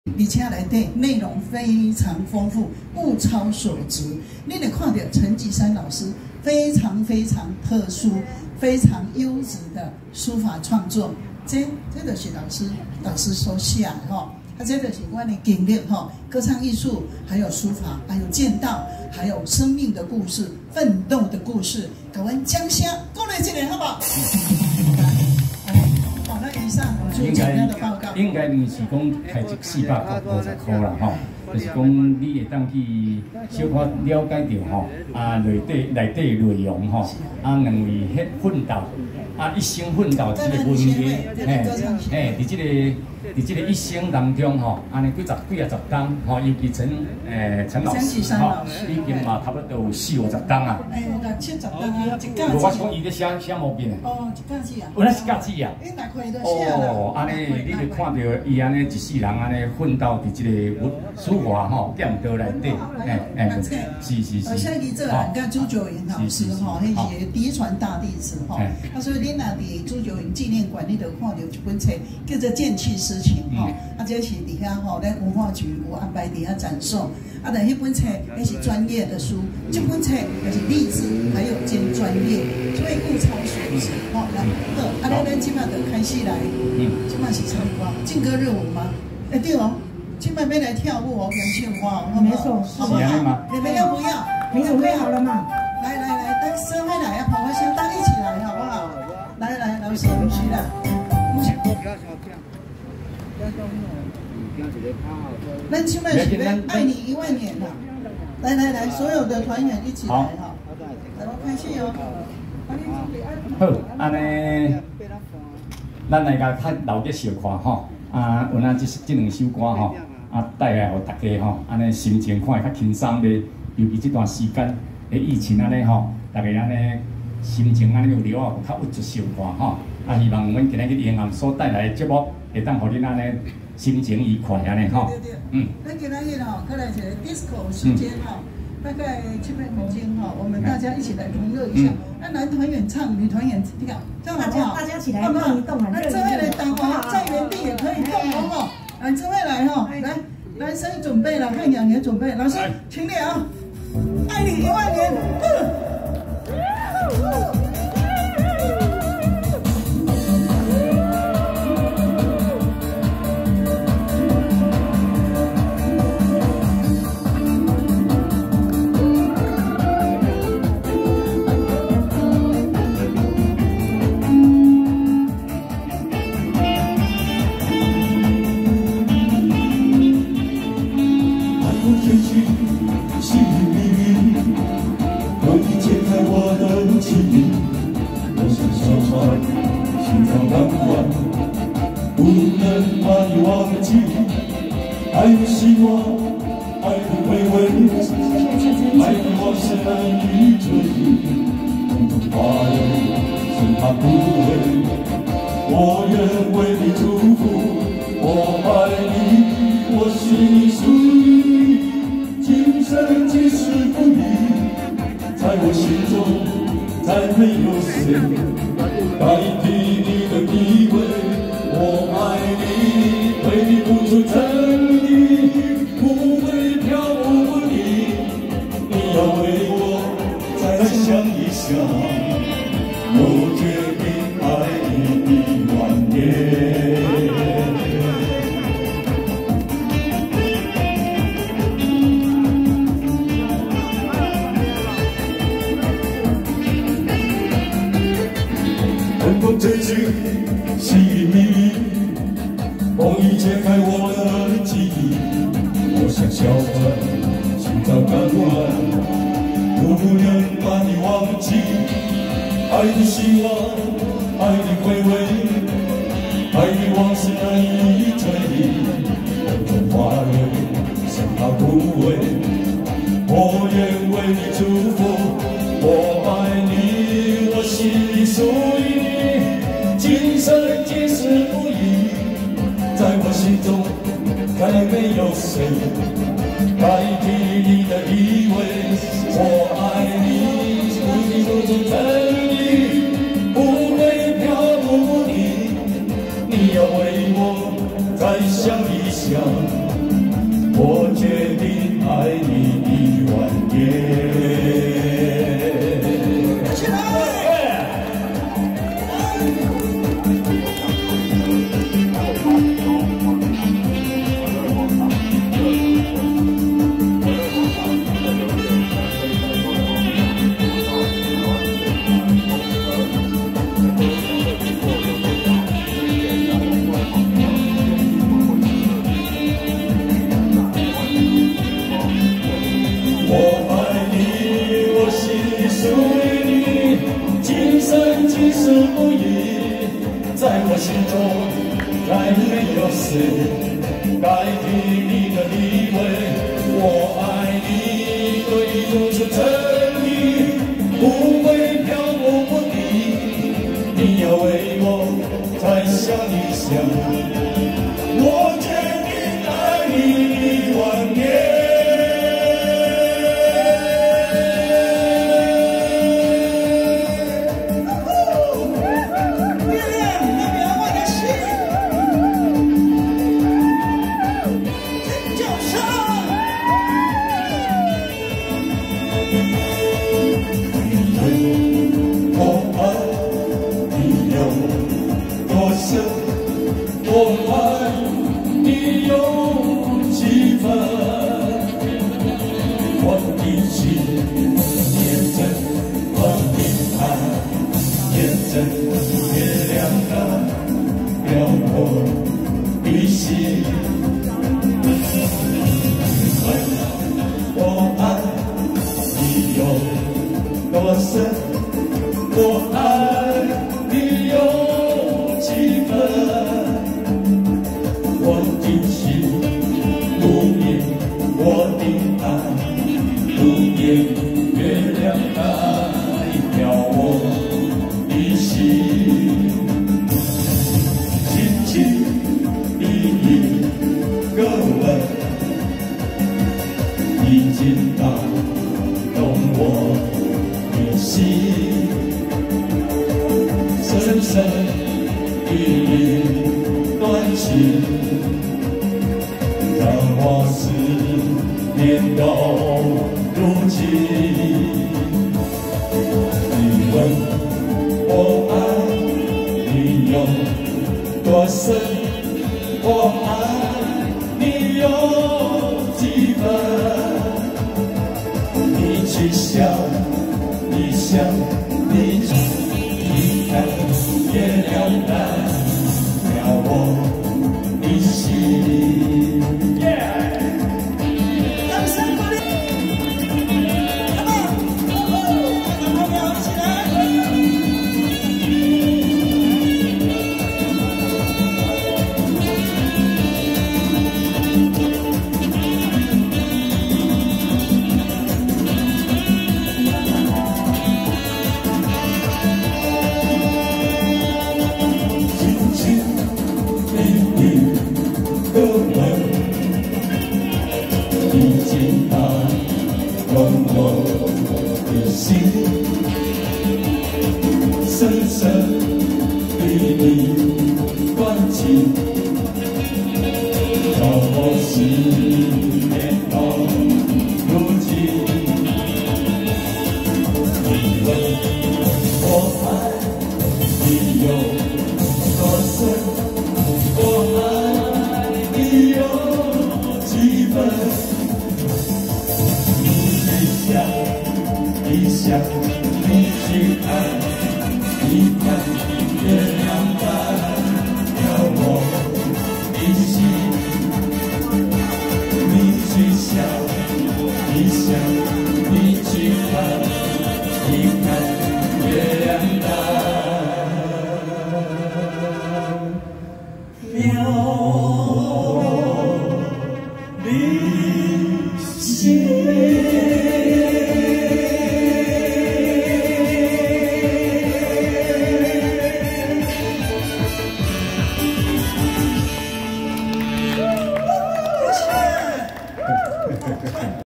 而且内底内容非常丰富，物超所值。你得看到陈吉山老师非常特殊、非常优质的书法创作，这就是老师所写的吼。啊，这就是我的经历吼，歌唱艺术，还有书法，还有剑道，还有生命的故事、奋斗的故事，给阮掌声鼓励一下，好不好？好，那以上我就简单的报告。 应该你是讲开一450块啦吼，就是讲你会当去小可了解到吼，内底内容吼，两位奋斗，一生奋斗这个文艺，伫这个一生当中吼，安尼几啊十档吼，尤其陈老师吼，已经嘛差不多有40-50档啊。 有70档啊，一架子。 我是讲伊咧写毛病的。 哦，一架子啊。 有那是架子啊。 伊大块都写啦。 哦，安尼你就看到伊安尼一世人安尼奋斗伫这个书画吼店刀内底，是。 像伊这人跟朱九云老师吼，迄是嫡传大弟子吼。所以你若伫朱九云纪念馆，你就看到一本册叫做《剑气诗情》吼，这是底下吼，咱文化局有安排底下展售。但迄本册那是专业的书，这本册就是励志还有兼专业，所以物超所值吼。来，好，咱今摆就开始来，今摆是唱歌，劲歌热舞吗？对哦，今摆要来跳舞哦，演唱花哦， 没错， 好不好？你们要不要？ 你准备好了吗？ 来，等社会来啊，跑个相当一起来，好不好？来，老师不许啦。咱今摆是要爱你10000年啦！来，所有的团员一起来哈！来，我开始哦。 好，安尼，咱来甲较留个小看吼，有咱这两首歌吼，带来互大家吼，安尼心情看会较轻松咧。尤其这段时间的疫情安尼吼，大家安尼心情安尼有了有较郁卒小看吼。希望阮今日去延安所带来的节目，会当互恁安尼心情愉快安尼吼。 咱今日吼，过来一个 disco 时间吼，大概7分钟吼，我们大家一起来同乐一下。男团员唱，女团员跳，这样好不好？ 大家一起来动一动， 那这位来当哦，在原地也可以动哦。来，这位来哈，来，男生准备了，汉阳也准备，老师请你啊，爱你10000年。 不能把你忘记，爱的希望，爱的回味，爱的往事难以追忆，种种花蕊，生怕枯萎。我愿为你祝福，我爱你，我心里属于你，今生今世不渝，在我心中再没有谁代替你的地位。我爱你，为你付出真意，不会漂泊不离。你要为我再想一想，我决定爱你10000年。春风吹起，细雨密密。风雨揭开我的记忆，我像小船寻找港湾，不能把你忘记。爱的希望，爱的回味，爱的往事难以追忆。种种花蕊，生怕枯萎。我愿为你祝福，我爱你，我心里属于你，今生今世不渝。在我心中，再没有谁代替你的依偎。我爱你，为你付出真意，不会漂泊不离。你要为我再想一想。 我决定爱你1万年。 起来！ 今生不移，在我心中再没有谁代替你的地位。我爱你，可以用出真理，不会漂泊不离。你要为我再想一想，我决定爱你1万年。我爱你有几分？我的心验证，我的爱验证，月亮代表我的心。我爱你有多深？我爱你有几分？我的心如烟，我的爱如烟，月亮代表我的心。轻轻的一个吻，已经打动我的心。深深的一段情，让我思念到如今。你问我爱你有多深，我爱你有几分？你去想，你想，你看，月亮代表我的心。 掌声鼓励 ，Come on， 大家好，起来！ 轻轻的一个吻，已经打动我的心。深深的一段情，让我思念到如今。你问我爱你有多深，我爱你有几分？你想一想。